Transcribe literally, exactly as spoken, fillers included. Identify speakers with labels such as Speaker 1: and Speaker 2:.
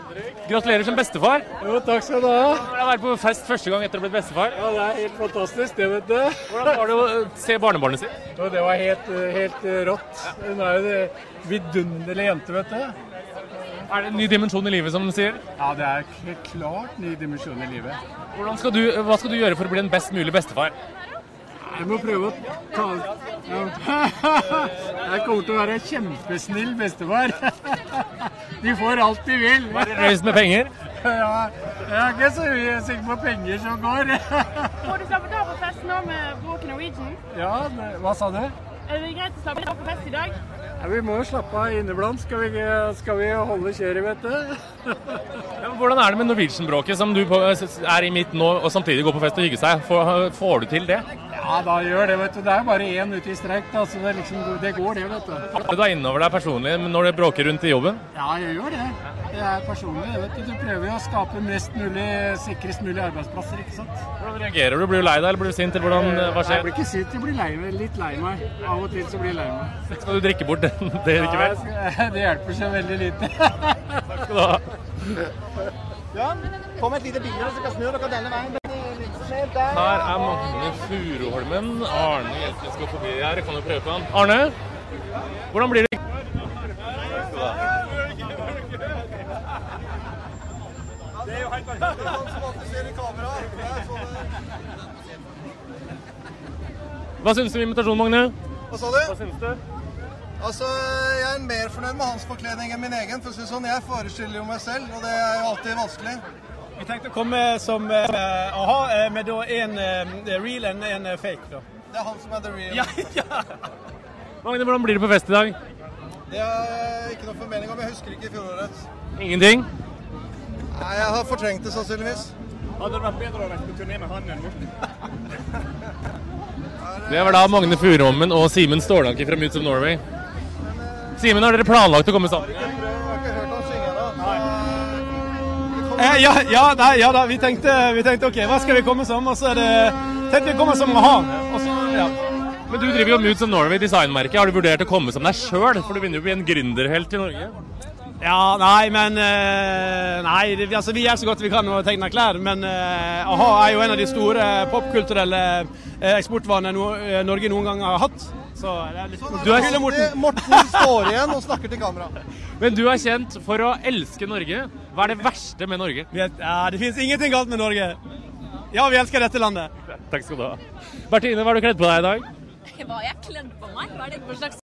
Speaker 1: Gratulerer som bestefar.
Speaker 2: Jo, takk skal du ha.
Speaker 1: Du har vært på fest første gang etter å ha blitt bestefar.
Speaker 2: Ja, det er helt fantastisk, det vet du.
Speaker 1: Hvordan var det å se barnebarnet sitt?
Speaker 2: Jo, det var helt, helt rått. Hun er jo det vidunderlige jente, vet du.
Speaker 1: Er det en ny dimensjon i livet, som de sier?
Speaker 2: Ja, det er helt klart ny dimensjon i livet.
Speaker 1: Hvordan skal du, hva skal du gjøre for å bli en best mulig bestefar?
Speaker 2: Jeg må prøve å ta... Ja. Jeg kommer til å være kjempesnill bestefar. De får alt de vil.
Speaker 1: Være raus med penger?
Speaker 2: Ja, jeg er ikke så sikker på penger som går.
Speaker 3: Får du slappe av på fest nå med Broken Norwegian?
Speaker 2: Ja, hva sa du?
Speaker 3: Er det greit å slappe av på fest i dag?
Speaker 2: Ja, vi må jo slappe av inneblant. Skal vi, skal vi holde kjøret, vet du?
Speaker 1: Ja, hvordan er det med Norwegian-bråket som du på, er i midt nå, og samtidig går på fest og hygge seg? Får, får du til det?
Speaker 2: Ja, da gjør det, vet du. Det er bare én ute i streik, da, så det, liksom, det går det, vet du.
Speaker 1: Du er innover deg personlig når det bråker rundt i jobben?
Speaker 2: Ja, jeg gjør det. Det er personlig, vet du. Du prøver jo å skape mest mulig, sikrest mulig arbeidsplasser, ikke sant?
Speaker 1: Hvordan reagerer du? Blir du lei deg, eller blir du sint, eller hvordan, hva skjer?
Speaker 2: Jeg blir ikke sint, jeg blir lei meg, litt lei meg. Av og til så blir jeg lei meg.
Speaker 1: Skal du drikke bort det, det ikke vel?
Speaker 2: Ja, det hjelper seg veldig lite.
Speaker 1: Takk skal du ha.
Speaker 4: Ja, kom et lite bilde, så kan snu dere denne veien.
Speaker 1: Her er Magne Furuholmen. Arne Hjeltnes går forbi her. Jeg kan jo prøve på han. Arne, hvordan blir det?
Speaker 4: Det er jo helt vanlig. Han som alltid ser i kamera.
Speaker 1: Hva synes du om invitasjonen, Magne?
Speaker 4: Hva sa du?
Speaker 1: Hva synes du?
Speaker 4: Altså, jeg er mer fornøyd med hans forkledning enn min egen. For å si sånn, jeg forestiller jo meg selv, og det er jo alltid vanskelig.
Speaker 5: Vi tenkte å komme som uh, aha, med da en uh, real og en uh, fake. Da.
Speaker 4: Det er han som er the real.
Speaker 5: Ja, ja.
Speaker 1: Magne, hvordan blir det på fest i dag?
Speaker 4: Det er ikke noe formening om, jeg husker ikke i fjoråret.
Speaker 1: Ingenting?
Speaker 4: Nei, jeg har fortrengt det sannsynligvis.
Speaker 5: Hadde det vært bedre å være på turné med han enn Morten?
Speaker 1: Det var da Magne Furuholmen og Simen Stålanke fra Moods of Norway. Simen, har dere planlagt å komme sammen?
Speaker 4: Jeg har ikke hørt han synge ennå.
Speaker 5: Eh, ja, ja, nei, ja da, vi tenkte, vi tenkte ok, hva skal vi komme som? Og så er det, tenkte vi komme som aha. Og så, ja.
Speaker 1: Men du driver jo Moods of Norway designmerket. Har du vurdert å komme som deg selv? For du begynner jo å bli en gründerhelt i Norge.
Speaker 5: Ja, nei, men uh, nei, det, altså, vi gjør så godt vi kan å tegne klær, men uh, aha er jo en av de store popkulturelle uh, eksportvarene no, uh, Norge noen gang har hatt. Så det er litt...
Speaker 4: Sånn er
Speaker 1: Du er
Speaker 4: alltid Morten. Morten står igjen og snakker til kamera.
Speaker 1: Men du er kjent for å elske Norge. Hva er det verste med Norge?
Speaker 5: Ja, det finnes ingenting galt med Norge. Ja, vi elsker dette landet.
Speaker 1: Takk skal du ha. Bertine, hva har du kledd på deg i dag?
Speaker 6: Hva har jeg kledd på meg? Hva er det for slags